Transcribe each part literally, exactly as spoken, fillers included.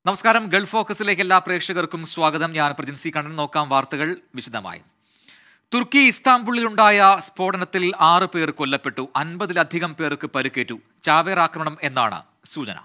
നമസ്കാരം. ഗൾഫ് ഫോക്കസിലേക്ക് എല്ലാ പ്രേക്ഷകർക്കും സ്വാഗതം. ഞാൻ പ്രജിൻസി കണ്ണൻ. നോക്കാം വാർത്തകൾ വിശദമായി. തുർക്കി ഇസ്താംബുളിലുണ്ടായ സ്ഫോടനത്തിൽ ആറ് പേർ കൊല്ലപ്പെട്ടു, അൻപതിലധികം പേർക്ക് പരിക്കേറ്റു. ചാവേർ ആക്രമണം എന്നാണ് സൂചന.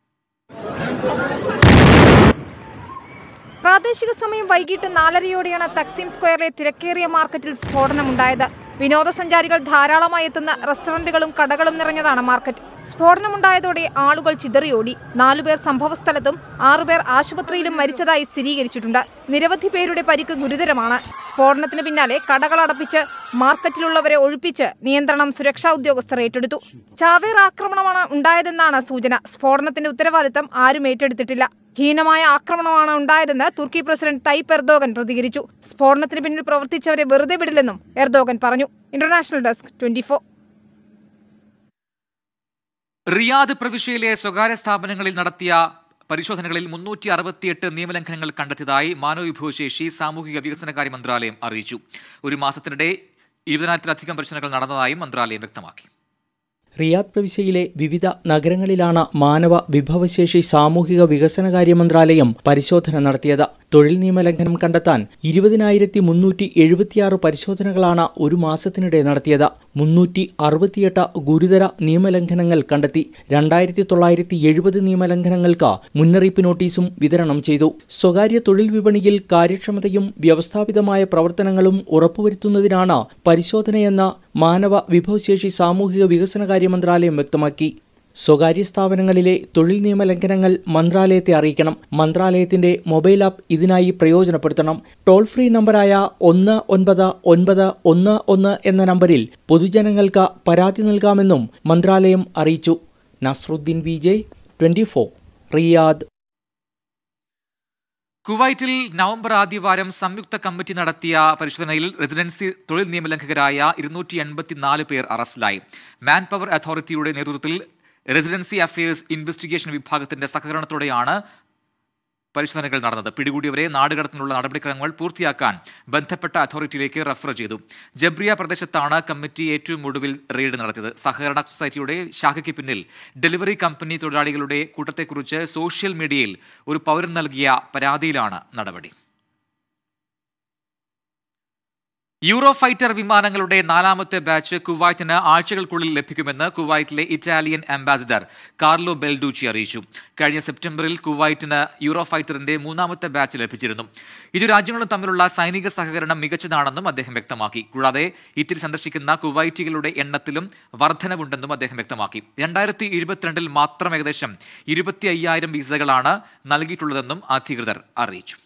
പ്രാദേശിക സമയം വൈകിട്ട് നാലരയോടെയാണ് തക്സിം സ്ക്വയറിലെ തിരക്കേറിയ മാർക്കറ്റിൽ സ്ഫോടനമുണ്ടായത്. വിനോദസഞ്ചാരികൾ ധാരാളമായി എത്തുന്ന റെസ്റ്റോറന്റുകളും കടകളും നിറഞ്ഞതാണ് മാർക്കറ്റ്. സ്ഫോടനമുണ്ടായതോടെ ആളുകൾ ചിതറിയോടി. നാലുപേർ സംഭവസ്ഥലത്തും ആറുപേർ ആശുപത്രിയിലും മരിച്ചതായി സ്ഥിരീകരിച്ചിട്ടുണ്ട്. നിരവധി പേരുടെ പരിക്ക് ഗുരുതരമാണ്. സ്ഫോടനത്തിന് പിന്നാലെ കടകൾ അടപ്പിച്ച് മാർക്കറ്റിലുള്ളവരെ ഒഴിപ്പിച്ച് നിയന്ത്രണം സുരക്ഷാ ഉദ്യോഗസ്ഥർ ഏറ്റെടുത്തു. ചാവേർ ആക്രമണമാണ് ഉണ്ടായതെന്നാണ് സൂചന. സ്ഫോടനത്തിന്റെ ഉത്തരവാദിത്തം ആരും ഏറ്റെടുത്തിട്ടില്ല. ഹീനമായ ആക്രമണമാണ് ഉണ്ടായതെന്ന് തുർക്കി പ്രസിഡന്റ് തയ്യിപ്പ് എർദോഗൻ പ്രതികരിച്ചു. സ്ഫോടനത്തിന് പിന്നിൽ പ്രവർത്തിച്ചവരെ വെറുതെ വിടില്ലെന്നും എർദോഗൻ പറഞ്ഞു. International desk twenty four. Riyadh പ്രവിശ്യയിലെ സ്വകാര്യ സ്ഥാപനങ്ങളിൽ നടത്തിയ പരിശോധനകളിൽ മുന്നൂറ്റി അറുപത്തിയെട്ട് നിയമലംഘനങ്ങൾ കണ്ടെത്തിയതായി മാനവവിഭവശേഷി സാമൂഹിക വികസനകാര്യ മന്ത്രാലയം അറിയിച്ചു. ഒരു മാസത്തിനിടെ ഇരുപതിനായിരത്തിലധികം പരിശോധനകൾ നടന്നതായും മന്ത്രാലയം വ്യക്തമാക്കി. റിയാദ് പ്രവിശ്യയിലെ വിവിധ നഗരങ്ങളിലാണ് മാനവ വിഭവശേഷി സാമൂഹിക വികസനകാര്യ മന്ത്രാലയം പരിശോധന നടത്തിയത്. തൊഴിൽ നിയമലംഘനം കണ്ടെത്താൻ ഇരുപതിനായിരത്തി മുന്നൂറ്റി എഴുപത്തിയാറ് പരിശോധനകളാണ് ഒരു മാസത്തിനിടെ നടത്തിയത്. മുന്നൂറ്റി അറുപത്തിയെട്ട് ഗുരുതര നിയമലംഘനങ്ങൾ കണ്ടെത്തി. രണ്ടായിരത്തി തൊള്ളായിരത്തി എഴുപത് നിയമലംഘനങ്ങൾക്ക് മുന്നറിയിപ്പ് നോട്ടീസും വിതരണം ചെയ്തു. സ്വകാര്യ തൊഴിൽ വിപണിയിൽ കാര്യക്ഷമതയും വ്യവസ്ഥാപിതമായ പ്രവർത്തനങ്ങളും ഉറപ്പുവരുത്തുന്നതിനാണ് പരിശോധനയെന്ന് മാനവ വിഭവശേഷി സാമൂഹിക വികസനകാര്യ മന്ത്രാലയം വ്യക്തമാക്കി. സ്വകാര്യ സ്ഥാപനങ്ങളിലെ തൊഴിൽ നിയമലംഘനങ്ങൾ മന്ത്രാലയത്തെ അറിയിക്കണം. മന്ത്രാലയത്തിന്റെ മൊബൈൽ ആപ്പ് ഇതിനായി പ്രയോജനപ്പെടുത്തണം. ടോൾ ഫ്രീ നമ്പറായ ഒന്ന് ഒൻപത് ഒൻപത് ഒന്ന് ഒന്ന് എന്ന നമ്പറിൽ പൊതുജനങ്ങൾക്ക് പരാതി നൽകാമെന്നും മന്ത്രാലയം അറിയിച്ചു. Nasruddin V J, twenty four, Riyadh. കുവൈറ്റിൽ നവംബർ ആദ്യവാരം സംയുക്ത കമ്മിറ്റി നടത്തിയ പരിശോധനയിൽ റെസിഡൻസി തൊഴിൽ നിയമലംഘകരായ ഇരുന്നൂറ്റി എൺപത്തിനാല് പേർ അറസ്റ്റിലായി. മാൻ പവർ അതോറിറ്റിയുടെ നേതൃത്വത്തിൽ റെസിഡൻസി അഫയേഴ്സ് ഇൻവെസ്റ്റിഗേഷൻ വിഭാഗത്തിന്റെ സഹകരണത്തോടെയാണ് പരിശോധനകൾ നടന്നത്. പിടികൂടിയവരെ നാടുകടത്തിനുള്ള നടപടിക്രമങ്ങൾ പൂർത്തിയാക്കാൻ ബന്ധപ്പെട്ട അതോറിറ്റിയിലേക്ക് റഫർ ചെയ്തു. ജബ്രിയ പ്രദേശത്താണ് കമ്മിറ്റി ഏറ്റവും ഒടുവിൽ റെയ്ഡ് നടത്തിയത്. സഹകരണ സൊസൈറ്റിയുടെ ശാഖയ്ക്ക് പിന്നിൽ ഡെലിവറി കമ്പനി തൊഴിലാളികളുടെ കൂട്ടത്തെക്കുറിച്ച് സോഷ്യൽ മീഡിയയിൽ ഒരു പൗരൻ നൽകിയ പരാതിയിലാണ് നടപടി. യൂറോ ഫൈറ്റർ വിമാനങ്ങളുടെ നാലാമത്തെ ബാച്ച് കുവൈറ്റിന് ആഴ്ചകൾക്കുള്ളിൽ ലഭിക്കുമെന്ന് കുവൈറ്റിലെ ഇറ്റാലിയൻ അംബാസിഡർ കാർലോ ബെൽഡൂച്ചി അറിയിച്ചു. കഴിഞ്ഞ സെപ്റ്റംബറിൽ കുവൈറ്റിന് യൂറോ ഫൈറ്ററിന്റെ മൂന്നാമത്തെ ബാച്ച് ലഭിച്ചിരുന്നു. ഇരു രാജ്യങ്ങളും തമ്മിലുള്ള സൈനിക സഹകരണം മികച്ചതാണെന്നും അദ്ദേഹം വ്യക്തമാക്കി. കൂടാതെ ഇറ്റലി സന്ദർശിക്കുന്ന കുവൈറ്റികളുടെ എണ്ണത്തിലും വർധനവുണ്ടെന്നും അദ്ദേഹം വ്യക്തമാക്കി. രണ്ടായിരത്തി ഇരുപത്തിരണ്ടിൽ മാത്രം ഏകദേശം ഇരുപത്തി അയ്യായിരം വിസകളാണ് നൽകിയിട്ടുള്ളതെന്നും അധികൃതർ അറിയിച്ചു.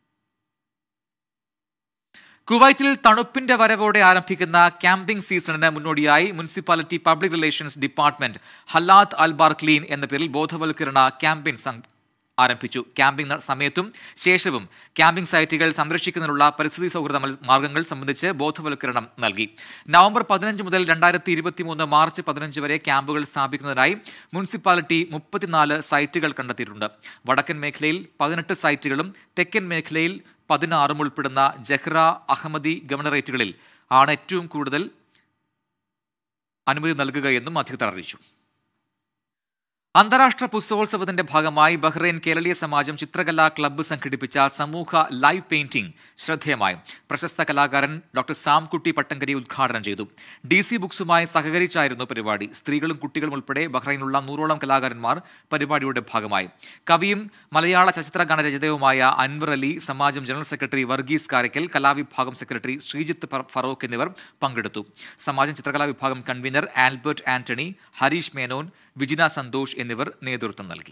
കുവൈറ്റിൽ തണുപ്പിന്റെ വരവോടെ ആരംഭിക്കുന്ന ക്യാമ്പിംഗ് സീസണിന് മുന്നോടിയായി municipality public relations department Halat Albar clean എന്ന പേരിൽ ബോധവൽക്കരണ ക്യാമ്പയിൻ ആരംഭിച്ചു. ക്യാമ്പിംഗ് സമയത്തും ശേഷവും ക്യാമ്പിംഗ് സൈറ്റുകൾ സംരക്ഷിക്കുന്നതിനുള്ള പരിസ്ഥിതി സൗഹൃദ മാർഗങ്ങൾ സംബന്ധിച്ച് ബോധവൽക്കരണം നൽകി. നവംബർ പതിനഞ്ച് മുതൽ രണ്ടായിരത്തി ഇരുപത്തി മൂന്ന് മാർച്ച് പതിനഞ്ച് വരെ ക്യാമ്പുകൾ സ്ഥാപിക്കുന്നതിനായി മുനിസിപ്പാലിറ്റി മുപ്പത്തിനാല് സൈറ്റുകൾ കണ്ടെത്തിയിട്ടുണ്ട്. വടക്കൻ മേഖലയിൽ പതിനെട്ട് സൈറ്റുകളും തെക്കൻ മേഖലയിൽ പതിനാറും ഉൾപ്പെടുന്ന ജഹ്റ, അഹമ്മദി ഗവർണറേറ്റുകളിൽ ആണ് ഏറ്റവും കൂടുതൽ അനുമതി നൽകുകയെന്നും അധികൃതർ അറിയിച്ചു. അന്താരാഷ്ട്ര പുസ്തകോത്സവത്തിന്റെ ഭാഗമായി ബഹ്റൈൻ കേരളീയ സമാജം ചിത്രകലാ ക്ലബ്ബ് സംഘടിപ്പിച്ച സമൂഹ ലൈവ് പെയിന്റിംഗ് ശ്രദ്ധേയമായി. പ്രശസ്ത കലാകാരൻ ഡോക്ടർ സാംകുട്ടി പട്ടങ്കരി ഉദ്ഘാടനം ചെയ്തു. ഡി സി ബുക്സുമായി സഹകരിച്ചായിരുന്നു പരിപാടി. സ്ത്രീകളും കുട്ടികളും ഉൾപ്പെടെ ബഹ്റൈനിലുള്ള നൂറോളം കലാകാരന്മാർ പരിപാടിയുടെ ഭാഗമായി. കവിയും മലയാള ചലച്ചിത്ര ഗാനരചയിതാവുമായ അൻവർ അലി, സമാജം ജനറൽ സെക്രട്ടറി വർഗീസ് കാരക്കൽ, കലാവിഭാഗം സെക്രട്ടറി ശ്രീജിത്ത് ഫറോക്ക് എന്നിവർ പങ്കെടുത്തു. സമാജം ചിത്രകലാ വിഭാഗം convener Albert Antony, Harish Menon, Vijina Santhosh എന്നിവർ നേതൃത്വം നൽകി.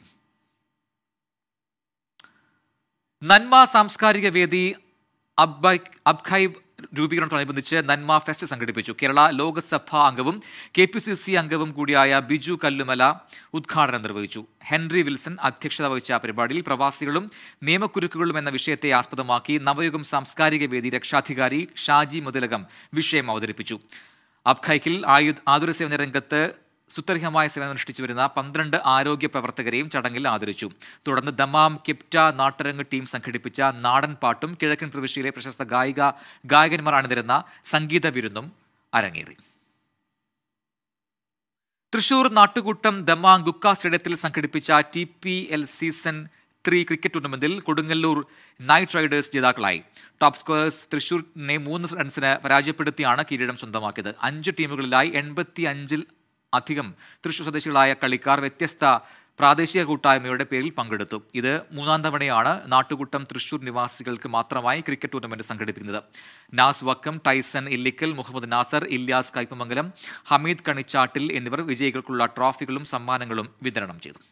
നന്മ സാംസ്കാരിക വേദി അബ്ഖൈബ് രൂപീകരണത്തോടനുബന്ധിച്ച് നന്മ ഫെസ്റ്റ് സംഘടിപ്പിച്ചു. കേരള ലോകസഭാ അംഗവും കെ പി സി സി അംഗവും കൂടിയായ ബിജു കല്ലുമല ഉദ്ഘാടനം നിർവഹിച്ചു. ഹെൻറി വിൽസൺ അധ്യക്ഷത വഹിച്ച പരിപാടിയിൽ പ്രവാസികളും നിയമക്കുരുക്കുകളും എന്ന വിഷയത്തെ ആസ്പദമാക്കി നവയുഗം സാംസ്കാരിക വേദി രക്ഷാധികാരി ഷാജി മുതലകം വിഷയം അവതരിപ്പിച്ചു. അബ്ഖൈക്കിൽ ആതുര സേവന രംഗത്ത് സുത്യർഹമായ സേവനമനുഷ്ഠിച്ചു വരുന്ന പന്ത്രണ്ട് ആരോഗ്യ പ്രവർത്തകരെയും ചടങ്ങിൽ ആദരിച്ചു. തുടർന്ന് ദമാം കിപ്റ്റ നാട്ടരങ്ങ് ടീം സംഘടിപ്പിച്ച നാടൻ പാട്ടും കിഴക്കൻ പ്രവിശ്യയിലെ പ്രശസ്ത ഗായിക ഗായകന്മാർ അണിനിരുന്ന സംഗീത വിരുന്നും അരങ്ങേറി. തൃശൂർ നാട്ടുകൂട്ടം ദമാം ഗുക്ക സ്റ്റേഡിയത്തിൽ സംഘടിപ്പിച്ച T P L season three cricket ടൂർണമെന്റിൽ കൊടുങ്ങല്ലൂർ നൈറ്റ് റൈഡേഴ്സ് ജേതാക്കളായി. ടോപ്പ് സ്കോറേഴ്സ് തൃശൂരിനെ മൂന്ന് റൺസിന് പരാജയപ്പെടുത്തിയാണ് കിരീടം സ്വന്തമാക്കിയത്. അഞ്ച് ടീമുകളിലായി എൺപത്തി അഞ്ചിൽ അധികം തൃശൂർ സ്വദേശികളായ കളിക്കാർ വ്യത്യസ്ത പ്രാദേശിക കൂട്ടായ്മയുടെ പേരിൽ പങ്കെടുത്തു. ഇത് മൂന്നാം തവണയാണ് നാട്ടുകൂട്ടം തൃശൂർ നിവാസികൾക്ക് മാത്രമായി ക്രിക്കറ്റ് ടൂർണമെന്റ് സംഘടിപ്പിക്കുന്നത്. നാസ് വക്കം, ടൈസൺ ഇല്ലിക്കൽ, മുഹമ്മദ് നാസർ, ഇല്യാസ് കൈപ്പമംഗലം, ഹമീദ് കണിച്ചാട്ടിൽ എന്നിവർ വിജയികൾക്കുള്ള ട്രോഫികളും സമ്മാനങ്ങളും വിതരണം ചെയ്തു.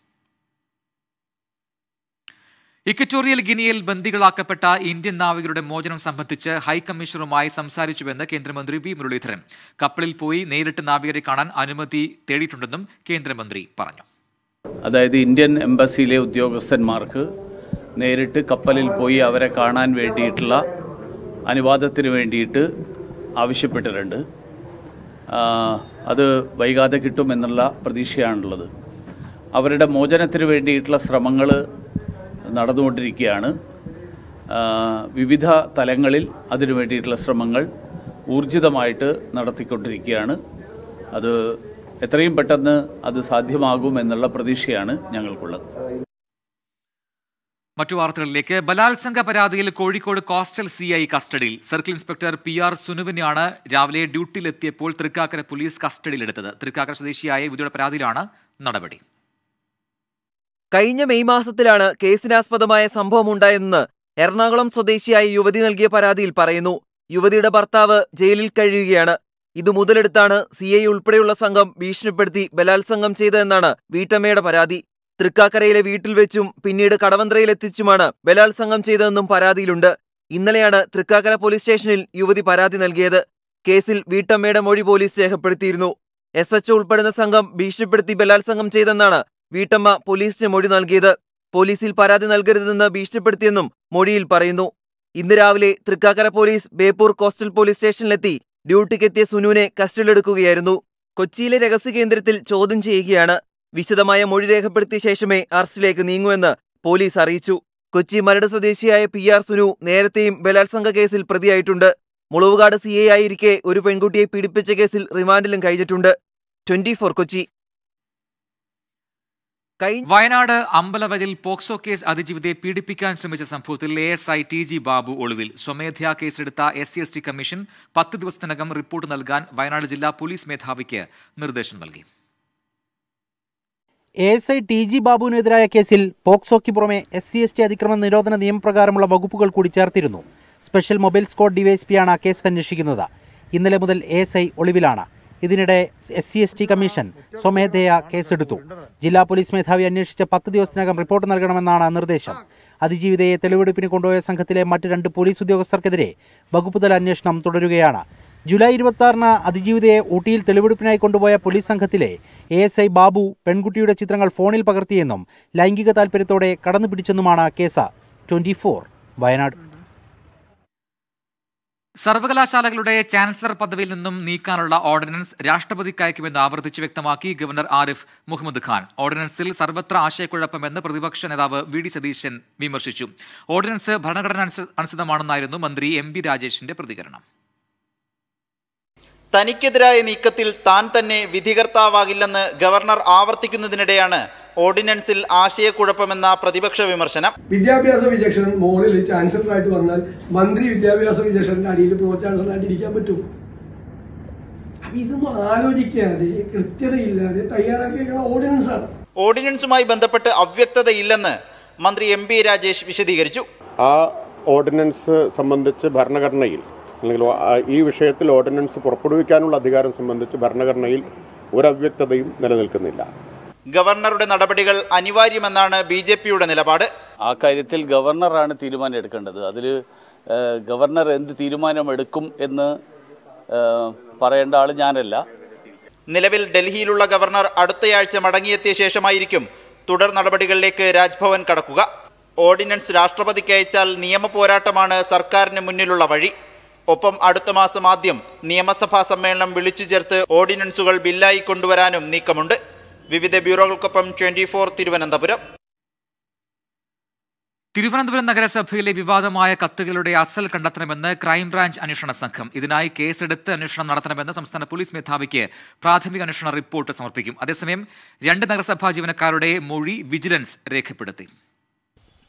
ഇക്വറ്റോറിയൽ ഗിനിയിൽ ബന്ദികളാക്കപ്പെട്ട ഇന്ത്യൻ നാവികരുടെ മോചനം സംബന്ധിച്ച് ഹൈക്കമ്മീഷണറുമായി സംസാരിച്ചുവെന്ന് കേന്ദ്രമന്ത്രി വി മുരളീധരൻ. കപ്പലിൽ പോയി നേരിട്ട് നാവികരെ കാണാൻ അനുമതി തേടിയിട്ടുണ്ടെന്നും കേന്ദ്രമന്ത്രി പറഞ്ഞു. അതായത് ഇന്ത്യൻ എംബസിയിലെ ഉദ്യോഗസ്ഥന്മാർക്ക് നേരിട്ട് കപ്പലിൽ പോയി അവരെ കാണാൻ വേണ്ടിയിട്ടുള്ള അനുവാദത്തിന് വേണ്ടിയിട്ട് ആവശ്യപ്പെട്ടിട്ടുണ്ട്. അത് വൈകാതെ കിട്ടുമെന്നുള്ള പ്രതീക്ഷയാണുള്ളത്. അവരുടെ മോചനത്തിന് വേണ്ടിയിട്ടുള്ള ശ്രമങ്ങൾ നടന്നുകൊണ്ടിരിക്കുകയാണ്. വിവിധ തലങ്ങളിൽ അതിനു വേണ്ടിയിട്ടുള്ള ശ്രമങ്ങൾ ഊർജിതമായിട്ട് നടത്തിക്കൊണ്ടിരിക്കുകയാണ്. അത് എത്രയും പെട്ടെന്ന് അത് സാധ്യമാകുമെന്നുള്ള പ്രതീക്ഷയാണ് ഞങ്ങൾക്കുള്ളത്. മറ്റു വാർത്തകളിലേക്ക്. ബലാത്സംഗ പരാതിയിൽ കോഴിക്കോട് കോസ്റ്റൽ സി ഐ കസ്റ്റഡിയിൽ. സർക്കിൾ ഇൻസ്പെക്ടർ പി ആർ സുനുവിനെയാണ് രാവിലെ ഡ്യൂട്ടിയിലെത്തിയപ്പോൾ തൃക്കാക്കര പോലീസ് കസ്റ്റഡിയിലെടുത്തത്. തൃക്കാക്കര സ്വദേശിയായ യുവതിയുടെ പരാതിയിലാണ് നടപടി. കഴിഞ്ഞ മെയ് മാസത്തിലാണ് കേസിനാസ്പദമായ സംഭവമുണ്ടായതെന്ന് എറണാകുളം സ്വദേശിയായ യുവതി നൽകിയ പരാതിയിൽ പറയുന്നു. യുവതിയുടെ ഭർത്താവ് ജയിലിൽ കഴിയുകയാണ്. ഇത് മുതലെടുത്താണ് സി ഐ ഉൾപ്പെടെയുള്ള സംഘം ഭീഷണിപ്പെടുത്തി ബലാത്സംഗം ചെയ്തതെന്നാണ് വീട്ടമ്മയുടെ പരാതി. തൃക്കാക്കരയിലെ വീട്ടിൽ വെച്ചും പിന്നീട് കടവന്ത്രയിലെത്തിച്ചുമാണ് ബലാത്സംഗം ചെയ്തതെന്നും പരാതിയിലുണ്ട്. ഇന്നലെയാണ് തൃക്കാക്കര പോലീസ് സ്റ്റേഷനിൽ യുവതി പരാതി നൽകിയത്. കേസിൽ വീട്ടമ്മയുടെ മൊഴി പോലീസ് രേഖപ്പെടുത്തിയിരുന്നു. എസ് എച്ച് ഉൾപ്പെടുന്ന സംഘം ഭീഷണിപ്പെടുത്തി ബലാത്സംഗം ചെയ്തെന്നാണ് വീട്ടമ്മ പോലീസിന് മൊഴി നൽകിയത്. പോലീസിൽ പരാതി നൽകരുതെന്ന് ഭീഷണിപ്പെടുത്തിയെന്നും മൊഴിയിൽ പറയുന്നു. ഇന്ന് രാവിലെ Thrikkakara police Beypore coastal police സ്റ്റേഷനിലെത്തി ഡ്യൂട്ടിക്കെത്തിയ സുനുവിനെ കസ്റ്റഡിയിലെടുക്കുകയായിരുന്നു. കൊച്ചിയിലെ രഹസ്യ കേന്ദ്രത്തിൽ ചോദ്യം ചെയ്യുകയാണ്. വിശദമായ മൊഴി രേഖപ്പെടുത്തിയ ശേഷമേ അറസ്റ്റിലേക്ക് നീങ്ങുമെന്ന് പോലീസ് അറിയിച്ചു. കൊച്ചി മരട് സ്വദേശിയായ പി ആർ സുനു നേരത്തെയും ബലാത്സംഗ കേസിൽ പ്രതിയായിട്ടുണ്ട്. മുളവുകാട് സി ഐ ആയിരിക്കെ ഒരു പെൺകുട്ടിയെ പീഡിപ്പിച്ച കേസിൽ റിമാൻഡിലും കഴിഞ്ഞിട്ടുണ്ട്. Twenty four Kochi. വയനാട് അമ്പലവയലിൽ പോക്സോ കേസ് അതിജീവിതയെ പീഡിപ്പിക്കാൻ ശ്രമിച്ച സംഭവത്തിൽ A S I T G Babu ഒളിവിൽ. സ്വമേധയാ കേസെടുത്ത S C S T commission പത്ത് ദിവസത്തിനകം റിപ്പോർട്ട് നൽകാൻ വയനാട് ജില്ലാ പോലീസ് മേധാവിക്ക് നിർദ്ദേശം നൽകി. A S I T G ബാബുവിനെതിരായ കേസിൽ പോക്സോയ്ക്ക് പുറമെ എസ് സി എസ് ടി അതിക്രമ നിരോധന നിയമപ്രകാരമുള്ള വകുപ്പുകൾ കൂടി ചേർത്തിരുന്നു. സ്പെഷ്യൽ മൊബൈൽ സ്ക്വാഡ് ഡിവൈഎസ്പിയാണ് കേസ് അന്വേഷിക്കുന്നത്. ഇന്നലെ മുതൽ എ എസ് ഐ ഒളിവിലാണ്. ഇതിനിടെ S C S T commission സ്വമേധയാ കേസെടുത്തു. ജില്ലാ പോലീസ് മേധാവി അന്വേഷിച്ച് പത്ത് ദിവസത്തിനകം റിപ്പോർട്ട് നൽകണമെന്നാണ് നിർദ്ദേശം. അതിജീവിതയെ തെളിവെടുപ്പിന് കൊണ്ടുപോയ സംഘത്തിലെ മറ്റ് രണ്ട് പോലീസ് ഉദ്യോഗസ്ഥർക്കെതിരെ വകുപ്പുതല അന്വേഷണം തുടരുകയാണ്. ജൂലൈ ഇരുപത്തി ആറിന് അതിജീവിതയെ ഊട്ടിയിൽ തെളിവെടുപ്പിനായി കൊണ്ടുപോയ പോലീസ് സംഘത്തിലെ എ എസ് ഐ ബാബു പെൺകുട്ടിയുടെ ചിത്രങ്ങൾ ഫോണിൽ പകർത്തിയെന്നും ലൈംഗിക താൽപര്യത്തോടെ കടന്നുപിടിച്ചെന്നുമാണ് കേസ്. Twenty four Wayanad. സർവകലാശാലകളുടെ ചാൻസലർ പദവിയിൽ നിന്നും നീക്കാനുള്ള ഓർഡിനൻസ് രാഷ്ട്രപതിക്ക് അയക്കുമെന്ന് ആവർത്തിച്ച് വ്യക്തമാക്കി ഗവർണർ ആരിഫ് മുഹമ്മദ് ഖാൻ. ഓർഡിനൻസിൽ സർവത്ര ആശയക്കുഴപ്പമെന്ന് പ്രതിപക്ഷ നേതാവ് വി ഡി സതീശൻ വിമർശിച്ചു. ഓർഡിനൻസ് ഭരണഘടന അനുസൃതമാണെന്നായിരുന്നു മന്ത്രി എം ബി രാജേഷിന്റെ പ്രതികരണം. തനിക്കെതിരായ നീക്കത്തിൽ താൻ തന്നെ വിധികർത്താവാകില്ലെന്ന് ഗവർണർ ആവർത്തിക്കുന്നതിനിടെയാണ് ഓർഡിനൻസിൽ ആശയക്കുഴപ്പമെന്ന പ്രതിപക്ഷ വിമർശനം. വിദ്യാഭ്യാസ വിചക്ഷണൻ മോളിൽ ചാൻസലറായിട്ട് വന്നാൽ മന്ത്രി വിദ്യാഭ്യാസ വിചക്ഷണന്റെ അടിയിൽ പ്രോ ചാൻസലറായിട്ട് ഇരിക്കാൻ പറ്റുമോ? അപ്പൊ ഇതൊന്നും ആലോചിക്കാതെ കൃത്യതയില്ലാതെ തയ്യാറാക്കിയ ഓർഡിനൻസ് ആണ്. ഓർഡിനൻസുമായി ബന്ധപ്പെട്ട് അവ്യക്തതയില്ലെന്ന് മന്ത്രി എം ബി രാജേഷ് വിശദീകരിച്ചു. ആ ഓർഡിനൻസ് സംബന്ധിച്ച് ഭരണഘടനയിൽ അല്ലെങ്കിൽ ഈ വിഷയത്തിൽ ഓർഡിനൻസ് പുറപ്പെടുവിക്കാനുള്ള അധികാരം സംബന്ധിച്ച് ഭരണഘടനയിൽ ഒരു അവ്യക്തതയും നിലനിൽക്കുന്നില്ല. ഗവർണറുടെ നടപടികൾ അനിവാര്യമെന്നാണ് ബി ജെ പിയുടെ നിലപാട്. ആ കാര്യത്തിൽ ഗവർണറാണ് തീരുമാനം എടുക്കേണ്ടത്. അതിൽ ഗവർണർ എന്ത് തീരുമാനമെടുക്കും എന്ന് പറയേണ്ട ആൾ ഞാനല്ല. നിലവിൽ ഡൽഹിയിലുള്ള ഗവർണർ അടുത്തയാഴ്ച മടങ്ങിയെത്തിയ ശേഷമായിരിക്കും തുടർ നടപടികളിലേക്ക് രാജ്ഭവൻ കടക്കുക. ഓർഡിനൻസ് രാഷ്ട്രപതിക്ക് അയച്ചാൽ നിയമ പോരാട്ടമാണ് സർക്കാരിന് മുന്നിലുള്ള വഴി. ഒപ്പം അടുത്ത മാസം ആദ്യം നിയമസഭാ സമ്മേളനം വിളിച്ചു ചേർത്ത് ഓർഡിനൻസുകൾ ബില്ലായി കൊണ്ടുവരാനും നീക്കമുണ്ട്. വിവിധ ബ്യൂറോകൾക്കൊപ്പം ട്വന്റി ഫോർ തിരുവനന്തപുരം. തിരുവനന്തപുരം നഗരസഭയിലെ വിവാദമായ കത്തുകളുടെ അസൽ കണ്ടെത്തണമെന്ന് ക്രൈംബ്രാഞ്ച് അന്വേഷണ സംഘം. ഇതിനായി കേസെടുത്ത് അന്വേഷണം നടത്തണമെന്ന് സംസ്ഥാന പോലീസ് മേധാവിക്ക് പ്രാഥമിക അന്വേഷണ റിപ്പോർട്ട് സമർപ്പിക്കും. അതേസമയം രണ്ട് നഗരസഭാ ജീവനക്കാരുടെ മൊഴി വിജിലൻസ് രേഖപ്പെടുത്തി.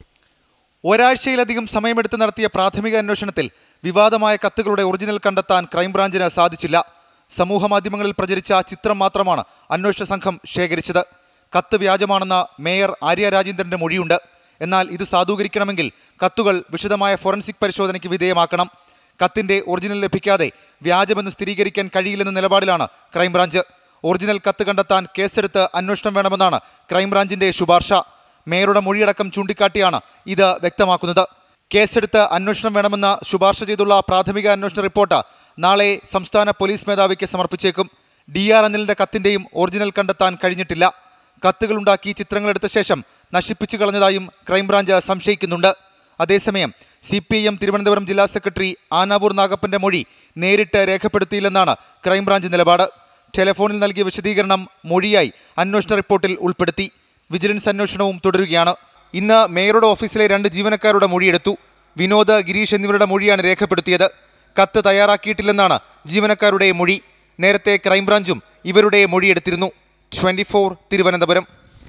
ഒരാഴ്ചയിലധികം സമയമെടുത്ത് നടത്തിയ പ്രാഥമിക അന്വേഷണത്തിൽ വിവാദമായ കത്തുകളുടെ ഒറിജിനൽ കണ്ടെത്താൻ ക്രൈംബ്രാഞ്ചിന് സാധിച്ചില്ല. സമൂഹമാധ്യമങ്ങളിൽ പ്രചരിച്ച ചിത്രം മാത്രമാണ് അന്വേഷണ സംഘം ശേഖരിച്ചത്. കത്ത് വ്യാജമാണെന്ന മേയർ ആര്യ രാജേന്ദ്രന്റെ മൊഴിയുണ്ട്. എന്നാൽ ഇത് സാധൂകരിക്കണമെങ്കിൽ കത്തുകൾ വിശദമായ ഫോറൻസിക് പരിശോധനയ്ക്ക് വിധേയമാക്കണം. കത്തിന്റെ ഒറിജിനൽ ലഭിക്കാതെ വ്യാജമെന്ന് സ്ഥിരീകരിക്കാൻ കഴിയില്ലെന്ന നിലപാടിലാണ് ക്രൈംബ്രാഞ്ച്. ഒറിജിനൽ കത്ത് കണ്ടെത്താൻ കേസെടുത്ത് അന്വേഷണം വേണമെന്നാണ് ക്രൈംബ്രാഞ്ചിന്റെ ശുപാർശ. മേയറുടെ മൊഴിയടക്കം ചൂണ്ടിക്കാട്ടിയാണ് ഇത് വ്യക്തമാക്കുന്നത്. കേസെടുത്ത് അന്വേഷണം വേണമെന്ന് ശുപാർശ ചെയ്തുള്ള പ്രാഥമിക അന്വേഷണ റിപ്പോർട്ട് നാളെ സംസ്ഥാന പോലീസ് മേധാവിക്ക് സമർപ്പിച്ചേക്കും. ഡി ആർ അനിലിന്റെ കത്തിന്റെയും ഒറിജിനൽ കണ്ടെത്താൻ കഴിഞ്ഞിട്ടില്ല. കത്തുകളുണ്ടാക്കി ചിത്രങ്ങളെടുത്ത ശേഷം നശിപ്പിച്ചു കളഞ്ഞതായും ക്രൈംബ്രാഞ്ച് സംശയിക്കുന്നുണ്ട്. അതേസമയം C P I M Thiruvananthapuram ജില്ലാ സെക്രട്ടറി ആനാവൂർ നാഗപ്പന്റെ മൊഴി നേരിട്ട് രേഖപ്പെടുത്തിയില്ലെന്നാണ് ക്രൈംബ്രാഞ്ച് നിലപാട്. ടെലിഫോണിൽ നൽകിയ വിശദീകരണം മൊഴിയായി അന്വേഷണ റിപ്പോർട്ടിൽ ഉൾപ്പെടുത്തി. വിജിലൻസ് അന്വേഷണവും തുടരുകയാണ്. ഇന്ന് മേയറുടെ ഓഫീസിലെ രണ്ട് ജീവനക്കാരുടെ മൊഴിയെടുത്തു. വിനോദ്, ഗിരീഷ് എന്നിവരുടെ മൊഴിയാണ് രേഖപ്പെടുത്തിയത്. കത്ത് തയ്യാറാക്കിയിട്ടില്ലെന്നാണ് ജീവനക്കാരുടെ മൊഴി. നേരത്തെ ക്രൈംബ്രാഞ്ചും ഇവരുടെ മൊഴിയെടുത്തിരുന്നു. Twenty four Thiruvananthapuram.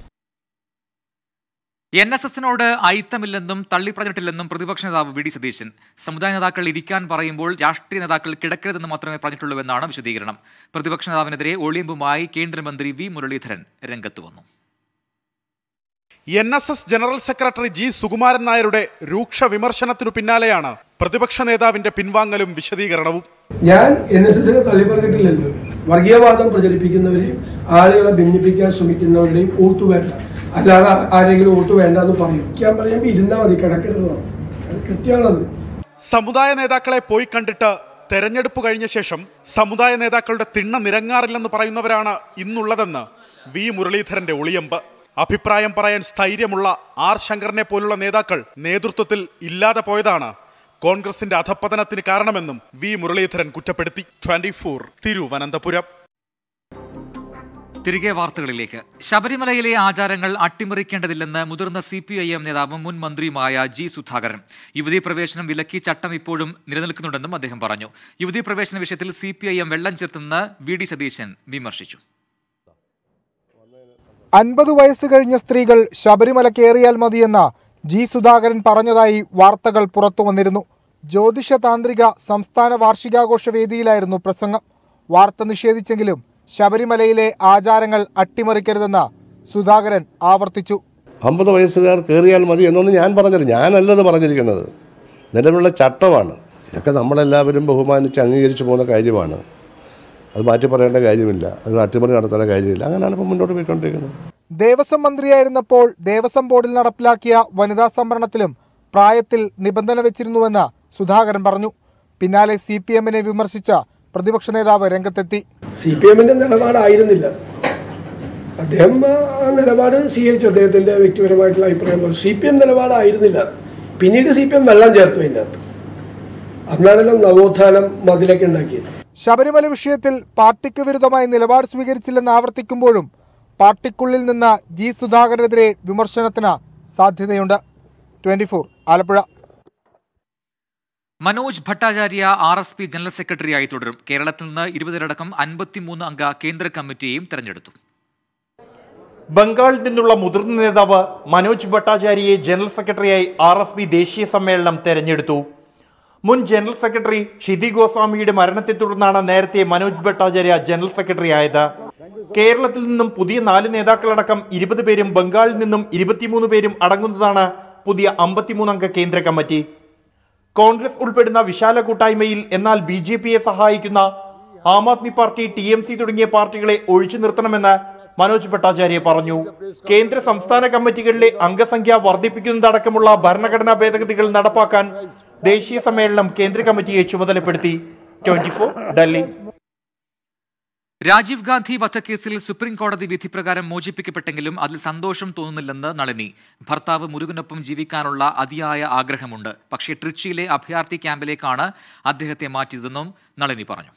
N S എസിനോട് അയിത്തമില്ലെന്നും തള്ളിപ്പറഞ്ഞിട്ടില്ലെന്നും പ്രതിപക്ഷ നേതാവ് വി ഡി സതീശൻ. സമുദായ നേതാക്കൾ ഇരിക്കാൻ പറയുമ്പോൾ രാഷ്ട്രീയ നേതാക്കൾ കിടക്കരുതെന്ന് മാത്രമേ പറഞ്ഞിട്ടുള്ളൂവെന്നാണ് വിശദീകരണം. പ്രതിപക്ഷ നേതാവിനെതിരെ ഒളിയമ്പുമായി കേന്ദ്രമന്ത്രി വി മുരളീധരൻ രംഗത്ത് വന്നു. N S S general secretary G Sukumaran നായരുടെ രൂക്ഷ വിമർശനത്തിനു പിന്നാലെയാണ് പ്രതിപക്ഷ നേതാവിന്റെ പിൻവാങ്ങലും വിശദീകരണവും. ഞാൻ എൻ എസ് എസിനെ തള്ളിപ്പറഞ്ഞിട്ടില്ലല്ലോ. വർഗീയവാദം പ്രചരിപ്പിക്കുന്നവരെയും ആളുകളെ ഭിന്നിപ്പിക്കാൻ ശ്രമിക്കുന്നവരുടെയും വോട്ട് വേണ്ട, അല്ലാതെ ആരെങ്കിലും വോട്ട് വേണ്ട എന്ന് പറയും. ഞാൻ പറയുമ്പോൾ ഇരുന്നാൽ മതി, കിടക്കരുതാണ്. അത് കൃത്യമാണത്. സമുദായ നേതാക്കളെ പോയി കണ്ടിട്ട് തെരഞ്ഞെടുപ്പ് കഴിഞ്ഞ ശേഷം സമുദായ നേതാക്കളുടെ തിണ്ണ നിരങ്ങാറില്ലെന്ന് പറയുന്നവരാണ് ഇന്നുള്ളതെന്ന് വി മുരളീധരന്റെ ഒളിയമ്പ്. അഭിപ്രായം പറയാൻ സ്ഥൈര്യമുള്ള ആർ ശങ്കറിനെ പോലുള്ള നേതാക്കൾ നേതൃത്വത്തിൽ ഇല്ലാതെ പോയതാണ് കോൺഗ്രസിന്റെ അധപ്പതനത്തിന് കാരണമെന്നും വി മുരളീധരൻ കുറ്റപ്പെടുത്തി. Twenty four Thiruvananthapuram. തിരികെ വാർത്തകളിലേക്ക്. ശബരിമലയിലെ ആചാരങ്ങൾ അട്ടിമറിക്കേണ്ടതില്ലെന്ന് മുതിർന്ന സി പി ഐ എം നേതാവും മുൻ മന്ത്രിയുമായ ജി സുധാകരൻ. യുവതീ പ്രവേശനം വിലക്കി ചട്ടം ഇപ്പോഴും നിലനിൽക്കുന്നുണ്ടെന്നും അദ്ദേഹം പറഞ്ഞു. യുവതീ പ്രവേശന വിഷയത്തിൽ സി പി ഐ എം വെള്ളം ചേർത്തെന്ന് വി ഡി സതീശൻ വിമർശിച്ചു. അൻപത് വയസ്സ് കഴിഞ്ഞ സ്ത്രീകൾ ശബരിമല കയറിയാൽ മതിയെന്ന ജി സുധാകരൻ പറഞ്ഞതായി വാർത്തകൾ പുറത്തു വന്നിരുന്നു. ജ്യോതിഷ താന്ത്രിക സംസ്ഥാന വാർഷികാഘോഷ വേദിയിലായിരുന്നു പ്രസംഗം. വാർത്ത നിഷേധിച്ചെങ്കിലും ശബരിമലയിലെ ആചാരങ്ങൾ അട്ടിമറിക്കരുതെന്ന് സുധാകരൻ ആവർത്തിച്ചു. അമ്പത് വയസ്സുകാർ കയറിയാൽ മതി എന്നൊന്നും ഞാൻ പറഞ്ഞില്ല. ഞാനല്ലത് പറഞ്ഞിരിക്കുന്നത്, നിലവിലുള്ള ചട്ടമാണ്. ഇതൊക്കെ നമ്മളെല്ലാവരും ബഹുമാനിച്ച് അംഗീകരിച്ചു പോകുന്ന കാര്യമാണ്. അത് മാറ്റി പറയേണ്ട കാര്യമില്ല, അത് അട്ടിമറി നടത്തേണ്ട കാര്യമില്ല. അങ്ങനെയാണ് ഇപ്പം മുന്നോട്ട് പോയിക്കൊണ്ടിരിക്കുന്നത്. ദേവസ്വം മന്ത്രിയായിരുന്നപ്പോൾ ദേവസ്വം ബോർഡിൽ നടപ്പിലാക്കിയ വനിതാ സംവരണത്തിലും പ്രായത്തിൽ നിബന്ധന വെച്ചിരുന്നുവെന്ന് സുധാകരൻ പറഞ്ഞു. പിന്നാലെ സി പി എമ്മിനെ വിമർശിച്ച പ്രതിപക്ഷ നേതാവ് രംഗത്തെത്തി. സി പി എമ്മിന്റെ നിലപാടായിരുന്നില്ല, അദ്ദേഹം ആ നിലപാട് സ്വീകരിച്ചു. അദ്ദേഹത്തിന്റെ വ്യക്തിപരമായിട്ടുള്ള അഭിപ്രായം സി പി എം നിലപാടായിരുന്നില്ല. പിന്നീട് സി പി എം വെള്ളം ചേർത്തു അതിനകത്ത്. അന്നാണല്ലോ നവോത്ഥാനം മതിലൊക്കെ ഉണ്ടാക്കിയത്. ശബരിമല വിഷയത്തിൽ പാർട്ടിക്ക് വിരുദ്ധമായി നിലപാട് സ്വീകരിച്ചില്ലെന്ന് ആവർത്തിക്കുമ്പോഴും പാർട്ടിക്കുള്ളിൽ നിന്ന് ജി സുധാകരനെതിരെ വിമർശനത്തിന് സാധ്യതയുണ്ട്. Twenty four Alappuzha. Manoj Bhattacharya R S P general സെക്രട്ടറിയായി തുടരും. കേരളത്തിൽ നിന്ന് ഇരുപതിലടക്കം അൻപത്തിമൂന്ന് അംഗ കേന്ദ്ര കമ്മിറ്റിയെയും തെരഞ്ഞെടുത്തു. ബംഗാളിൽ നിന്നുള്ള മുതിർന്ന നേതാവ് മനോജ് ഭട്ടാചാര്യയെ ജനറൽ സെക്രട്ടറിയായി ആർ എസ് പി ദേശീയ സമ്മേളനം തെരഞ്ഞെടുത്തു. മുൻ ജനറൽ സെക്രട്ടറി ഷിതി ഗോസ്വാമിയുടെ മരണത്തെ തുടർന്നാണ് നേരത്തെ മനോജ് ഭട്ടാചാര്യ ജനറൽ സെക്രട്ടറി ആയത്. കേരളത്തിൽ നിന്നും പുതിയ നാല് നേതാക്കളടക്കം ഇരുപത് പേരും ബംഗാളിൽ നിന്നും ഇരുപത്തിമൂന്ന് പേരും അടങ്ങുന്നതാണ് പുതിയ അമ്പത്തിമൂന്നംഗ കേന്ദ്ര കമ്മിറ്റി. കോൺഗ്രസ് ഉൾപ്പെടുന്ന വിശാല കൂട്ടായ്മയിൽ എന്നാൽ ബി ജെ പിയെ സഹായിക്കുന്ന Aam Aadmi party, T M C തുടങ്ങിയ പാർട്ടികളെ ഒഴിച്ചു നിർത്തണമെന്ന് മനോജ് ഭട്ടാചാര്യ പറഞ്ഞു. കേന്ദ്ര സംസ്ഥാന കമ്മിറ്റികളിലെ അംഗസംഖ്യ വർദ്ധിപ്പിക്കുന്നതടക്കമുള്ള ഭരണഘടനാ ഭേദഗതികൾ നടപ്പാക്കാൻ ദേശീയ സമ്മേളനം കേന്ദ്ര കമ്മിറ്റിയെ ചുമതലപ്പെടുത്തി. Twenty four Delhi. രാജീവ് ഗാന്ധി വധക്കേസിൽ സുപ്രീം കോടതി വിധി പ്രകാരം മോചിപ്പിക്കപ്പെട്ടെങ്കിലും അതിൽ സന്തോഷം തോന്നുന്നില്ലെന്ന് നളിനി. ഭർത്താവ് മുരുകനൊപ്പം ജീവിക്കാനുള്ള അതിയായ ആഗ്രഹമുണ്ട്. പക്ഷേ ട്രിച്ചിയിലെ അഭയാർത്ഥി ക്യാമ്പിലേക്കാണ് അദ്ദേഹത്തെ മാറ്റിയതെന്നും നളിനി പറഞ്ഞു.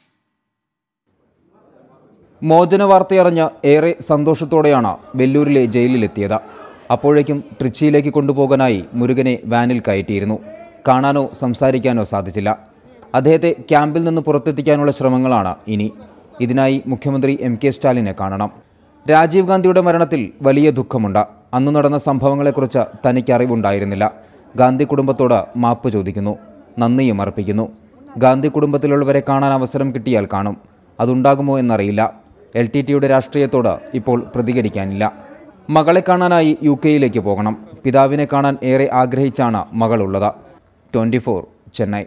മോചന വാർത്തയറിഞ്ഞ് ഏറെ സന്തോഷത്തോടെയാണ് വെല്ലൂരിലെ ജയിലിലെത്തിയത്. അപ്പോഴേക്കും ട്രിച്ചിയിലേക്ക് കൊണ്ടുപോകാനായി മുരുകനെ വാനിൽ കയറ്റിയിരുന്നു. കാണാനോ സംസാരിക്കാനോ സാധിച്ചില്ല. അദ്ദേഹത്തെ ക്യാമ്പിൽ നിന്ന് പുറത്തെത്തിക്കാനുള്ള ശ്രമങ്ങളാണ് ഇനി. ഇതിനായി മുഖ്യമന്ത്രി എം കെ സ്റ്റാലിനെ കാണണം. രാജീവ് ഗാന്ധിയുടെ മരണത്തിൽ വലിയ ദുഃഖമുണ്ട്. അന്നു നടന്ന സംഭവങ്ങളെക്കുറിച്ച് തനിക്ക് അറിവുണ്ടായിരുന്നില്ല. ഗാന്ധി കുടുംബത്തോട് മാപ്പ് ചോദിക്കുന്നു, നന്ദിയും അർപ്പിക്കുന്നു. ഗാന്ധി കുടുംബത്തിലുള്ളവരെ കാണാൻ അവസരം കിട്ടിയാൽ കാണും. അതുണ്ടാകുമോ എന്നറിയില്ല. എൽ ടി ടിയുടെ രാഷ്ട്രീയത്തോട് ഇപ്പോൾ പ്രതികരിക്കാനില്ല. മകളെ കാണാനായി യു കെയിലേക്ക് പോകണം. പിതാവിനെ കാണാൻ ഏറെ ആഗ്രഹിച്ചാണ് മകളുള്ളത്. Twenty four Chennai.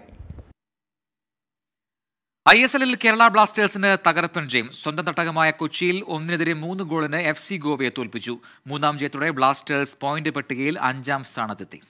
I S എല്ലിൽ കേരള ബ്ലാസ്റ്റേഴ്സിന് തകർപ്പൻ ജയം. സ്വന്തം തട്ടകമായ കൊച്ചിയിൽ ഒന്നിനെതിരെ മൂന്ന് ഗോളിന് എഫ് സി ഗോവയെ തോൽപ്പിച്ചു. മൂന്നാം ജയത്തോടെ ബ്ലാസ്റ്റേഴ്സ് പോയിന്റ് പട്ടികയിൽ അഞ്ചാം സ്ഥാനത്തെത്തി.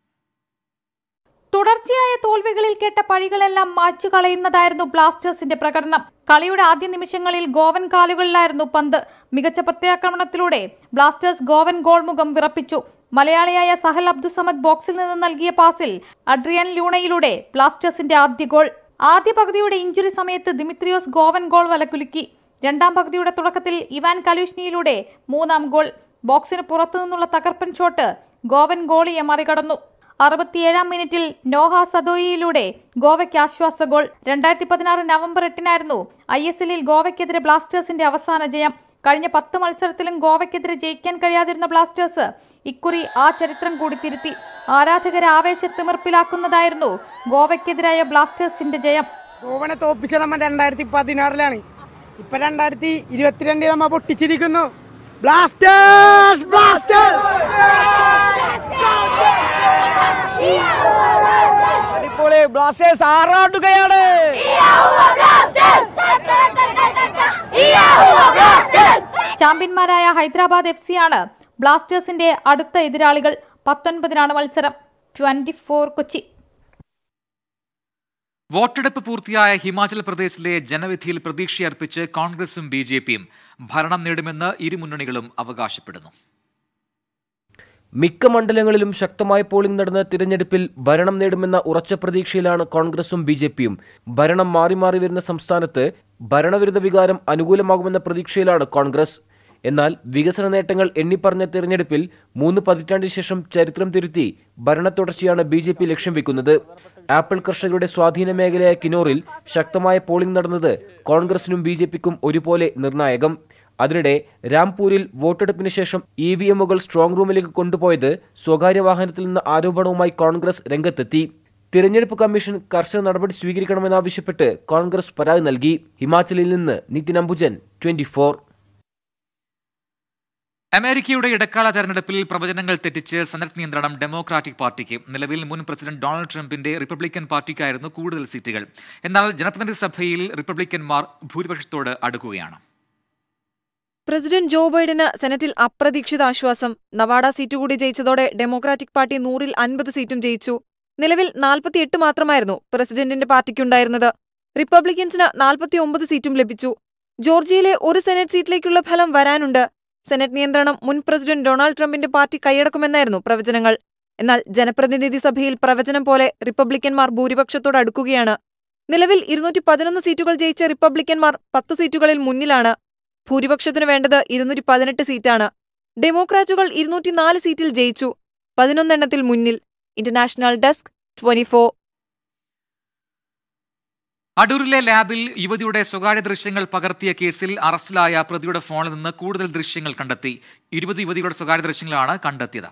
തുടർച്ചയായ തോൽവികളിൽ കേട്ട പഴികളെല്ലാം മായ്ച്ചു കളയുന്നതായിരുന്നു ബ്ലാസ്റ്റേഴ്സിന്റെ പ്രകടനം. കളിയുടെ ആദ്യ നിമിഷങ്ങളിൽ ഗോവൻ കാലുകളിലായിരുന്നു പന്ത്. മികച്ച പ്രത്യാക്രമണത്തിലൂടെ ബ്ലാസ്റ്റേഴ്സ് ഗോവൻ ഗോൾ മുഖം വിറപ്പിച്ചു. മലയാളിയായ സഹൽ അബ്ദുസമദ് ബോക്സിൽ നിന്ന് നൽകിയ പാസിൽ അഡ്രിയൻ ലൂണയിലൂടെ ബ്ലാസ്റ്റേഴ്സിന്റെ ആദ്യ ഗോൾ. ആദ്യ പകുതിയുടെ ഇഞ്ചുറി സമയത്ത് ദിമിത്രിയോസ് ഗോവൻ ഗോൾ വലകുലുക്കി. രണ്ടാം പകുതിയുടെ തുടക്കത്തിൽ ഇവാൻ കലൂഷ്നിയിലൂടെ മൂന്നാം ഗോൾ. ബോക്സിന് പുറത്തു നിന്നുള്ള തകർപ്പൻ ഷോട്ട് ഗോവൻ ഗോളിയെ മറികടന്നു. അറുപത്തിയേഴാം മിനിറ്റിൽ നോഹ സദോയിയിലൂടെ ഗോവയ്ക്ക് ആശ്വാസ ഗോൾ. രണ്ടായിരത്തി പതിനാറ് നവംബർ എട്ടിനായിരുന്നു ഐ എസ് എല്ലിൽ ഗോവയ്ക്കെതിരെ ബ്ലാസ്റ്റേഴ്സിന്റെ അവസാന ജയം. കഴിഞ്ഞ പത്ത് മത്സരത്തിലും ഗോവയ്ക്കെതിരെ ജയിക്കാൻ കഴിയാതിരുന്ന ബ്ലാസ്റ്റേഴ്സ് ഇക്കുറി ആ ചരിത്രം കൂടി തിരുത്തി. ആരാധകരെ ആവേശത്തിമിർപ്പിലാക്കുന്നതായിരുന്നു ഗോവയ്ക്കെതിരായ ബ്ലാസ്റ്റേഴ്സിന്റെ ജയം. ഗോവനെ തോപ്പിച്ച നമ്മ രണ്ടായിരത്തി പതിനാറിലാണ്. ഇപ്പൊ രണ്ടായിരത്തി ഇരുപത്തിരണ്ടിൽ നമ്മ പൊട്ടിച്ചിരിക്കുന്നു. ബ്ലാസ്റ്റേഴ്സ് ബ്ലാസ്റ്റേഴ്സ് അടിപൊളി. ബ്ലാസ്റ്റേഴ്സ് ആറാടുകയാണ്. ചാമ്പ്യന്മാരായ ഹൈദരാബാദ് എഫ് സി ആണ് ബ്ലാസ്റ്റേഴ്സിന്റെ അടുത്ത എതിരാളികൾ. പത്തൊൻപതിനാണ് മത്സരം. Twenty four Kochi. വോട്ടെടുപ്പ് പൂർത്തിയായ ഹിമാചൽ പ്രദേശിലെ ജനവിധിയിൽ പ്രതീക്ഷയർപ്പിച്ച് കോൺഗ്രസും ബി ജെ പിയും ഭരണം നേടുമെന്ന് ഇരു മുന്നണികളും അവകാശപ്പെടുന്നു. മിക്ക മണ്ഡലങ്ങളിലും ശക്തമായ പോളിംഗ് നടന്ന തിരഞ്ഞെടുപ്പിൽ ഭരണം നേടുമെന്ന ഉറച്ച പ്രതീക്ഷയിലാണ് കോൺഗ്രസും ബി ജെ പിയും. ഭരണം മാറി മാറി വരുന്ന സംസ്ഥാനത്ത് ഭരണവിരുദ്ധ വികാരം അനുകൂലമാകുമെന്ന പ്രതീക്ഷയിലാണ് കോൺഗ്രസ്. എന്നാൽ വികസന നേട്ടങ്ങൾ എണ്ണിപ്പറഞ്ഞ തിരഞ്ഞെടുപ്പിൽ മൂന്ന് പതിറ്റാണ്ടിന് ശേഷം ചരിത്രം തിരുത്തി ഭരണ തുടർച്ചയാണ് ബി ജെ പി ലക്ഷ്യം വെക്കുന്നത്. ആപ്പിൾ കർഷകരുടെ സ്വാധീന മേഖലയായ കിന്നോറിൽ ശക്തമായ പോളിംഗ് നടന്നത് കോൺഗ്രസിനും ബി ജെ പിക്കും ഒരുപോലെ നിർണായകം. അതിനിടെ രാംപൂരിൽ വോട്ടെടുപ്പിന് ശേഷം ഇ വി എമ്മുകൾ സ്ട്രോങ് റൂമിലേക്ക് കൊണ്ടുപോയത് സ്വകാര്യ വാഹനത്തിൽ നിന്ന് ആരോപണവുമായി കോൺഗ്രസ് രംഗത്തെത്തി. തിരഞ്ഞെടുപ്പ് കമ്മീഷൻ കർശന നടപടി സ്വീകരിക്കണമെന്നാവശ്യപ്പെട്ട് കോൺഗ്രസ് പരാതി നൽകി. ഹിമാചലിൽ നിന്ന് നിതിൻ അംബുജൻ, ട്വന്റി ഫോർ. അമേരിക്കയുടെ ഇടക്കാല തെരഞ്ഞെടുപ്പിൽ പ്രവചനങ്ങൾ തെറ്റിച്ച് സെനറ്റ് നിയന്ത്രണം ഡെമോക്രാറ്റിക് പാർട്ടിക്ക്. നിലവിൽ മുൻ പ്രസിഡന്റ് ഡൊണാൾഡ് ട്രംപിന്റെ റിപ്പബ്ലിക്കൻ പാർട്ടിക്കായിരുന്നു കൂടുതൽ സീറ്റുകൾ. എന്നാൽ ജനപ്രതിനിധി സഭയിൽ റിപ്പബ്ലിക്കന്മാർ ഭൂരിപക്ഷത്തോട് അടുക്കുകയാണ്. പ്രസിഡന്റ് ജോ ബൈഡന് സെനറ്റിൽ അപ്രതീക്ഷിത ആശ്വാസം. നവാഡ സീറ്റ് കൂടി ജയിച്ചതോടെ ഡെമോക്രാറ്റിക് പാർട്ടി നൂറിൽ അൻപത് സീറ്റും ജയിച്ചു. നിലവിൽ നാൽപ്പത്തിയെട്ട് മാത്രമായിരുന്നു പ്രസിഡന്റിന്റെ പാർട്ടിക്കുണ്ടായിരുന്നത്. റിപ്പബ്ലിക്കൻസിന് നാൽപ്പത്തിയൊമ്പത് സീറ്റും ലഭിച്ചു. ജോർജിയയിലെ ഒരു സെനറ്റ് സീറ്റിലേക്കുള്ള ഫലം വരാനുണ്ട്. സെനറ്റ് നിയന്ത്രണം മുൻ പ്രസിഡന്റ് ഡൊണാൾഡ് ട്രംപിന്റെ പാർട്ടി കൈയടക്കുമെന്നായിരുന്നു പ്രവചനങ്ങൾ. എന്നാൽ ജനപ്രതിനിധി സഭയിൽ പ്രവചനം പോലെ റിപ്പബ്ലിക്കന്മാർ ഭൂരിപക്ഷത്തോട് അടുക്കുകയാണ്. നിലവിൽ ഇരുന്നൂറ്റി പതിനൊന്ന് സീറ്റുകൾ ജയിച്ച റിപ്പബ്ലിക്കന്മാർ പത്തു സീറ്റുകളിൽ മുന്നിലാണ്. ഭൂരിപക്ഷത്തിനു വേണ്ടത് ഇരുന്നൂറ്റി പതിനെട്ട് സീറ്റാണ്. ഡെമോക്രാറ്റുകൾ ഇരുന്നൂറ്റിനാല് സീറ്റിൽ ജയിച്ചു, പതിനൊന്നെണ്ണത്തിൽ മുന്നിൽ. International desk, twenty four. അടൂരിലെ ലാബിൽ യുവതിയുടെ സ്വകാര്യ ദൃശ്യങ്ങൾ പകർത്തിയ കേസിൽ അറസ്റ്റിലായ പ്രതിയുടെ ഫോണിൽ നിന്ന് കൂടുതൽ ദൃശ്യങ്ങൾ കണ്ടെത്തി. ഇരുപത് യുവതികളുടെ സ്വകാര്യ ദൃശ്യങ്ങളാണ് കണ്ടെത്തിയത്.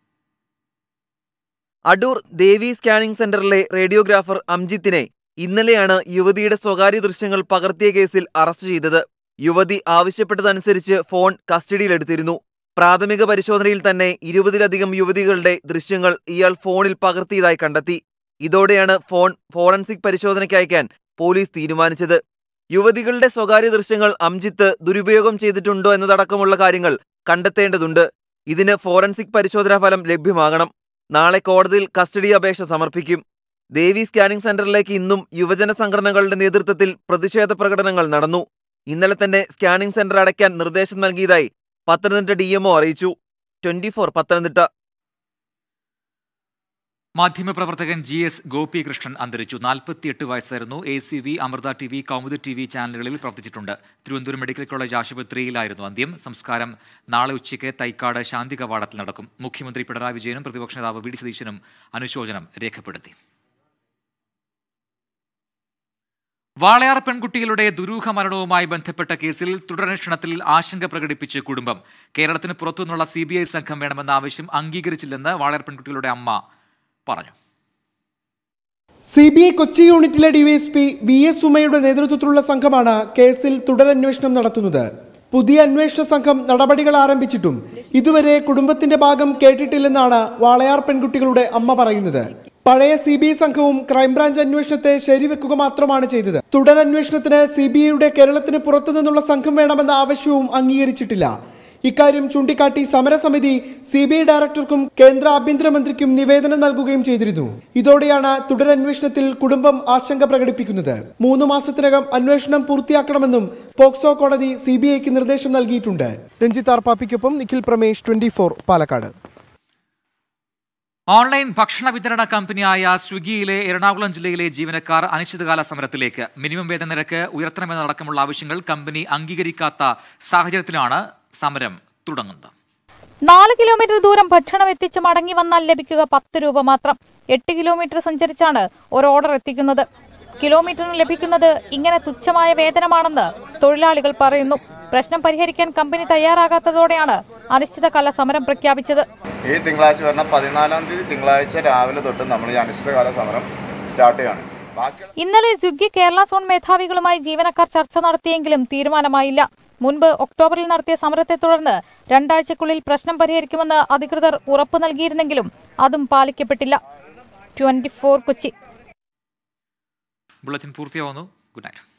അടൂർ ദേവി സ്കാനിംഗ് സെന്ററിലെ റേഡിയോഗ്രാഫർ അംജിത്തിനെ ഇന്നലെയാണ് യുവതിയുടെ സ്വകാര്യ ദൃശ്യങ്ങൾ പകർത്തിയ കേസിൽ അറസ്റ്റ് ചെയ്തത്. യുവതി ആവശ്യപ്പെട്ടതനുസരിച്ച് ഫോൺ കസ്റ്റഡിയിലെടുത്തിരുന്നു. പ്രാഥമിക പരിശോധനയിൽ തന്നെ ഇരുപതിലധികം യുവതികളുടെ ദൃശ്യങ്ങൾ ഇയാൾ ഫോണിൽ പകർത്തിയതായി കണ്ടെത്തി. ഇതോടെയാണ് ഫോൺ ഫോറൻസിക് പരിശോധനയ്ക്ക് അയക്കാൻ പോലീസ് തീരുമാനിച്ചത്. യുവതികളുടെ സ്വകാര്യ ദൃശ്യങ്ങൾ അംജിത്ത് ദുരുപയോഗം ചെയ്തിട്ടുണ്ടോ എന്നതടക്കമുള്ള കാര്യങ്ങൾ കണ്ടെത്തേണ്ടതുണ്ട്. ഇതിന് ഫോറൻസിക് പരിശോധനാ ഫലം ലഭ്യമാകണം. നാളെ കോടതിയിൽ കസ്റ്റഡി അപേക്ഷ സമർപ്പിക്കും. ദേവി സ്കാനിംഗ് സെന്ററിലേക്ക് ഇന്നും യുവജന സംഘടനകളുടെ നേതൃത്വത്തിൽ പ്രതിഷേധ പ്രകടനങ്ങൾ നടന്നു. ഇന്നലെ തന്നെ സ്കാനിംഗ് സെന്റർ അടയ്ക്കാൻ നിർദ്ദേശം നൽകിയതായി പത്തനംതിട്ട ഡി എംഒ അറിയിച്ചു. Twenty four Pathanamthitta. മാധ്യമപ്രവർത്തകൻ ജി എസ് ഗോപികൃഷ്ണൻ അന്തരിച്ചു. നാൽപ്പത്തിയെട്ട് വയസ്സായിരുന്നു. A C V, Amrita T V, Kaumudi T V ചാനലുകളിൽ പ്രവർത്തിച്ചിട്ടുണ്ട്. തിരുവനന്തപുരം മെഡിക്കൽ കോളേജ് ആശുപത്രിയിലായിരുന്നു അന്ത്യം. സംസ്കാരം നാളെ ഉച്ചയ്ക്ക് തൈക്കാട് ശാന്തി കവാടത്തിൽ നടക്കും. മുഖ്യമന്ത്രി പിണറായി വിജയനും പ്രതിപക്ഷ നേതാവ് വി ഡി സതീശനും അനുശോചനം രേഖപ്പെടുത്തി. വാളയാർ പെൺകുട്ടികളുടെ ദുരൂഹ മരണവുമായി ബന്ധപ്പെട്ട കേസിൽ തുടരന്വേഷണത്തിൽ ആശങ്ക പ്രകടിപ്പിച്ച് കുടുംബം. കേരളത്തിന് പുറത്തുനിന്നുള്ള സി ബി ഐ സംഘം വേണമെന്ന ആവശ്യം അംഗീകരിച്ചില്ലെന്ന് വാളയാർ പെൺകുട്ടികളുടെ അമ്മ പറഞ്ഞു. സി ബി ഐ കൊച്ചി യൂണിറ്റിലെ ഡിവൈഎസ്പി വി എസ് ഉമയുടെ നേതൃത്വത്തിലുള്ള സംഘമാണ് കേസിൽ തുടരന്വേഷണം നടത്തുന്നത്. പുതിയ അന്വേഷണ സംഘം നടപടികൾ ആരംഭിച്ചിട്ടും ഇതുവരെ കുടുംബത്തിന്റെ ഭാഗം കേട്ടിട്ടില്ലെന്നാണ് വാളയാർ പെൺകുട്ടികളുടെ അമ്മ പറയുന്നത്. പഴയ സി ബി ഐ സംഘവും ക്രൈംബ്രാഞ്ച് അന്വേഷണത്തെ ശരിവെക്കുക മാത്രമാണ് ചെയ്തത്. തുടരന്വേഷണത്തിന് സി ബി ഐയുടെ കേരളത്തിന് പുറത്തുനിന്നുള്ള സംഘം വേണമെന്ന ആവശ്യവും അംഗീകരിച്ചിട്ടില്ല. ഇക്കാര്യം ചൂണ്ടിക്കാട്ടി സമരസമിതി സി ബി ഐ ഡയറക്ടർക്കും കേന്ദ്ര ആഭ്യന്തരമന്ത്രിക്കും നിവേദനം നൽകുകയും ചെയ്തിരുന്നു. ഇതോടെയാണ് തുടരന്വേഷണത്തിൽ കുടുംബം ആശങ്ക പ്രകടിപ്പിക്കുന്നത്. മൂന്ന് മാസത്തിനകം അന്വേഷണം പൂർത്തിയാക്കണമെന്നും പോക്സോ കോടതി സി ബി ഐക്ക് നിർദ്ദേശം നൽകിയിട്ടുണ്ട്. രഞ്ജിത്ത് ആർപ്പാപ്പിക്കൊപ്പം Nikhil Pramesh, twenty four Palakkad. Online ഭക്ഷണ വിതരണ കമ്പനിയായ സ്വിഗ്ഗിയിലെ എറണാകുളം ജില്ലയിലെ ജീവനക്കാർ അനിശ്ചിതകാല സമരത്തിലേക്ക്. മിനിമം വേതന നിരക്ക് ഉയർത്തണമെന്നടക്കമുള്ള ആവശ്യങ്ങൾ കമ്പനി അംഗീകരിക്കാത്ത സാഹചര്യത്തിലാണ് സമരം തുടങ്ങുന്നത്. നാല് കിലോമീറ്റർ ദൂരം ഭക്ഷണം എത്തിച്ച് മടങ്ങി വന്നാൽ ലഭിക്കുക പത്ത് രൂപ മാത്രം. എട്ട് കിലോമീറ്റർ സഞ്ചരിച്ചാണ് ഒരു ഓർഡർ എത്തിക്കുന്നത്. കിലോമീറ്ററിന് ലഭിക്കുന്നത് ഇങ്ങനെ തുച്ഛമായ വേതനമാണെന്ന് തൊഴിലാളികൾ പറയുന്നു. പ്രശ്നം പരിഹരിക്കാൻ കമ്പനി തയ്യാറാകാത്തതോടെയാണ് അനിശ്ചിതകാല സമരം പ്രഖ്യാപിച്ചത്. ഈ തിങ്കളാഴ്ച വരുന്ന പതിനാലാം തീയതി തിങ്കളാഴ്ച രാവിലെ തൊട്ട് നമ്മൾ ഈ അനിശ്ചിതകാല സമരം സ്റ്റാർട്ട് ചെയ്യാണ്. ഇന്നലെ സ്വിഗ്ഗി കേരള സോൺ മേധാവികളുമായി ജീവനക്കാർ ചർച്ച നടത്തിയെങ്കിലും തീരുമാനമായില്ല. മുൻപ് ഒക്ടോബറിൽ നടത്തിയ സമരത്തെ തുടർന്ന് രണ്ടാഴ്ചക്കുള്ളിൽ പ്രശ്നം പരിഹരിക്കുമെന്ന് അധികൃതർ ഉറപ്പു നൽകിയിരുന്നെങ്കിലും അതും പാലിക്കപ്പെട്ടില്ല. Twenty four Kochi. ബുള്ളറ്റിൻ പൂർത്തിയാവുന്നു. Good night.